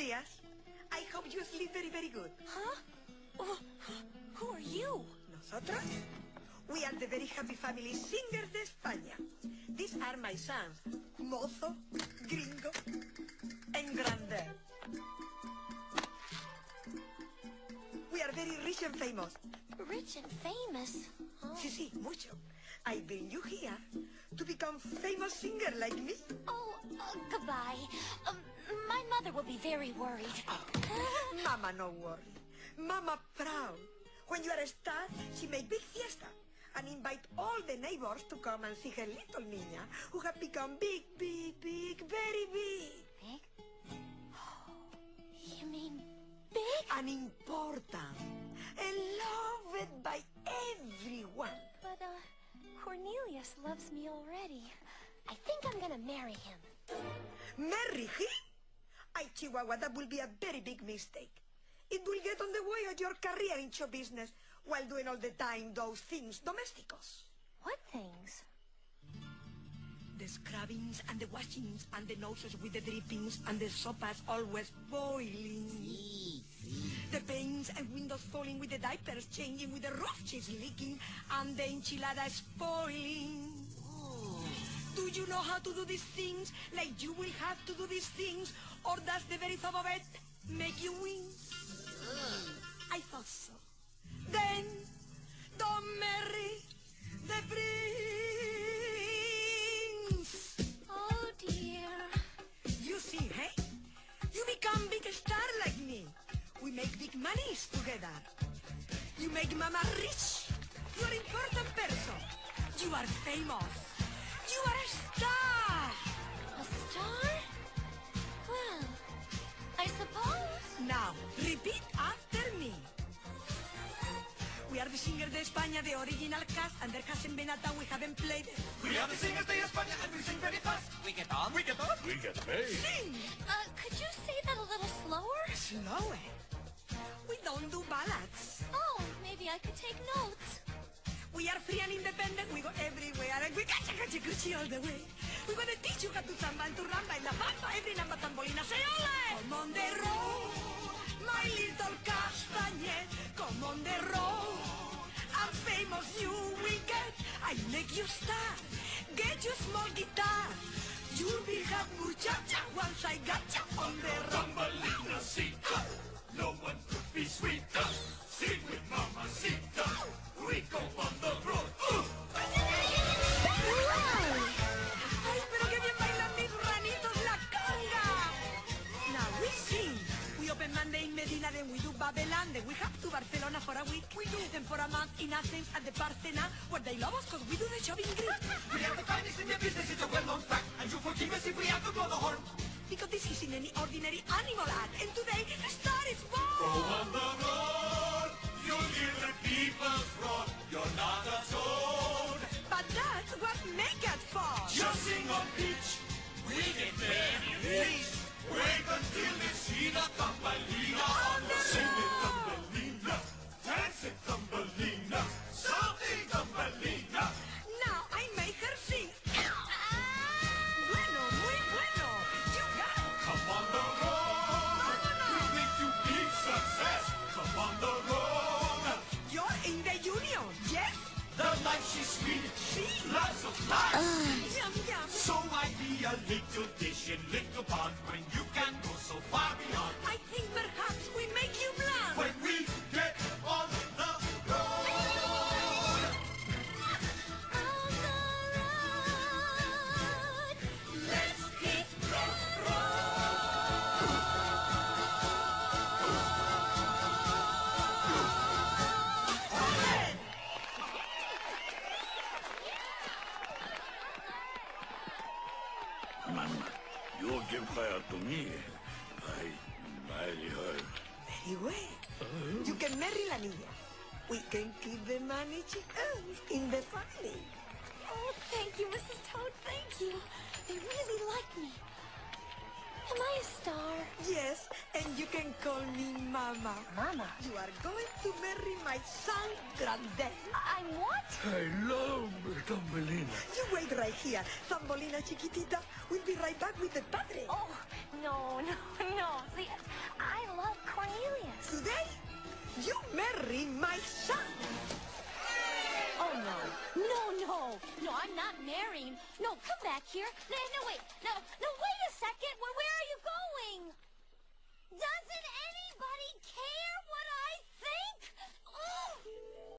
días. I hope you sleep very, very good. Huh? Who are you? ¿Nosotros? We are the very happy family singers de España. These are my sons, Mozo, Gringo, and Grande. We are very rich and famous. Rich and famous? Oh. Sí, sí, mucho. I bring you here to become famous singer like me. Oh, goodbye. My mother will be very worried. Oh, Mama no worry. Mama proud. When you are a star, she make big fiesta and invite all the neighbors to come and see her little niña who have become big, big, big, very big. Big? Oh, you mean big? And important. And loved by everyone. But, Cornelius loves me already. I think I'm gonna marry him. Marry him? Ay, Chihuahua, that will be a very big mistake. It will get on the way of your career in show business while doing all the time those things domesticos. What things? The scrubbings and the washings and the noses with the drippings and the sopas always boiling. Sí, sí. The panes and windows falling with the diapers changing with the roof cheese leaking and the enchilada spoiling. Oh. Do you know how to do these things like you will have to do these things, or does the very thought of it make you wince? I thought so. Then don't marry the prince. Oh, dear. You see, hey? You become big star like me. We make big monies together. You make mama rich. You are important person. You are famous. You are a star. A star? Well, I suppose. Now, repeat after me. We are the singers de España, the original cast, and there hasn't been a time we haven't played. We are the singers de España and we sing very fast. We get on. We get on. We get paid. Sing! Could you say that a little slower? Slower. We don't do ballads. Oh, maybe I could take notes. We are free and independent. We go everywhere and we cachi all the way. We're gonna teach you how to samba and to ramba in la bamba. Every number tambolina, say ole! Come on the road, my little castañet. Come on the road. I'm famous, you will get. I make you star. Get your small guitar. You'll be hot muchacha once I got you on the road. Tambolinacita, no one could be sweeter. Sing with Mamacita, we go on the road. ¡Ay, pero qué bien bailan mis ranitos la conga! Now we sing. We open Monday in Medina, then we do Babylon, then we have to Barcelona for a week. We do them for a month in Athens at the Parthena, where they love us cause we do the show in Greek. We are the finest in the business, it's a well-known fact. And you forgive us if we have to blow the horn. Because this isn't any ordinary animal ad, and today the star is born! Go on the road, you'll hear the people's roar. You're not a toad. But that's what make it for! Just sing on pitch, we get very rich. Wait until they see the Thumbelina. Sing it Thumbelina, dance it Thumbelina, something Thumbelina. Now I make her sing! Bueno, muy bueno! You got it! Come on the road, we'll make you big success. Come on the road, You're in the union, yes? the life she's sweet, See? lots of life. Yum, yum! So might be a little dish in little pond when you can go so far beyond. I think perhaps we make you blonde! When we get on the road. On the road. Let's hit the Mama, you give fire to me. I marry her. Very well. You can marry la niña. We can keep the money in the family. Oh, thank you, Mrs. Toad, thank you. They really like me. Am I a star? Yes, and you can call me Mama. Mama? You are going to marry my son, Grande. I'm what? I love Thumbelina. You wait right here, Thumbelina chiquitita. We'll be right back with the padre. Oh, no. See, I love Cornelius. Today, you marry my son. Oh, no. No, I'm not marrying. No, come back here. No, wait. No, wait a second. Where are you going? Doesn't anybody care what I